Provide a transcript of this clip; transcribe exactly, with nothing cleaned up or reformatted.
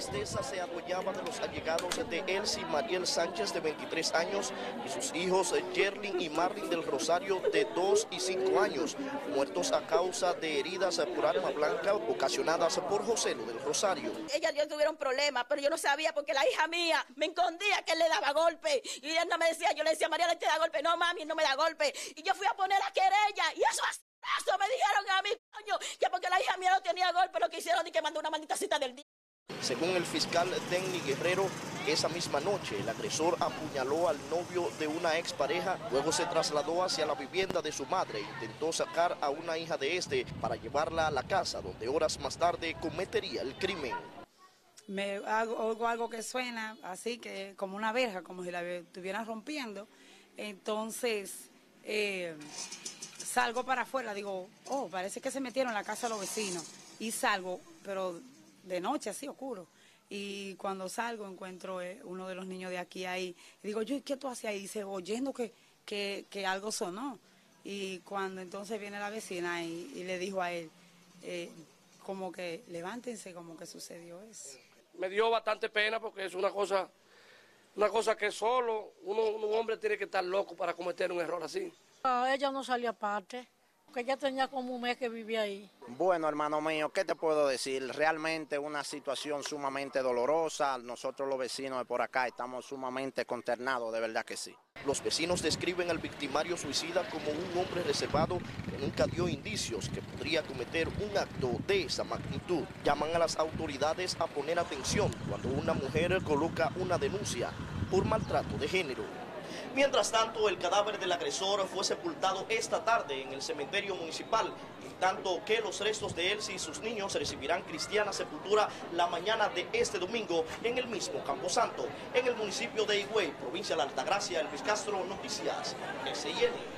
tristeza se adueñaba de los allegados de Elsie Mariel Sánchez, de veintitrés años, y sus hijos Yerlin y Marlin del Rosario, de dos y cinco años, muertos a causa de heridas por arma blanca ocasionadas por Joselo del Rosario. Ella y yo tuvieron problemas, pero yo no sabía porque la hija mía me escondía que él le daba golpe. Y él no me decía, yo le decía, María, ¿le te da golpe? No, mami, no me da golpe. Y yo fui a poner la querella y eso eso me dijeron a mí, coño, que porque la hija mía no tenía golpe, lo que hicieron y que mandó una maldita cita del día. Según el fiscal Denny Guerrero, esa misma noche el agresor apuñaló al novio de una expareja, luego se trasladó hacia la vivienda de su madre e intentó sacar a una hija de este para llevarla a la casa, donde horas más tarde cometería el crimen. Me hago, oigo algo que suena así, que como una verja, como si la estuvieran rompiendo, entonces eh, salgo para afuera, digo, oh, parece que se metieron en la casa de los vecinos, y salgo, pero de noche, así oscuro. Y cuando salgo encuentro eh, uno de los niños de aquí ahí. Y digo, yo, ¿qué tú haces ahí? Y dice, oyendo que, que, que algo sonó. Y cuando entonces viene la vecina y, y le dijo a él, eh, como que levántense, como que sucedió eso. Me dio bastante pena porque es una cosa, una cosa que solo uno, un hombre tiene que estar loco para cometer un error así. Ah, ella no salía aparte, porque ella tenía como un mes que vivía ahí. Bueno, hermano mío, ¿qué te puedo decir? Realmente una situación sumamente dolorosa. Nosotros los vecinos de por acá estamos sumamente consternados, de verdad que sí. Los vecinos describen al victimario suicida como un hombre reservado que nunca dio indicios que podría cometer un acto de esa magnitud. Llaman a las autoridades a poner atención cuando una mujer coloca una denuncia por maltrato de género. Mientras tanto, el cadáver del agresor fue sepultado esta tarde en el cementerio municipal, en tanto que los restos de Elsie y sus niños recibirán cristiana sepultura la mañana de este domingo en el mismo Camposanto, en el municipio de Higüey, provincia de Altagracia. Elvis Castro, Noticias S I N.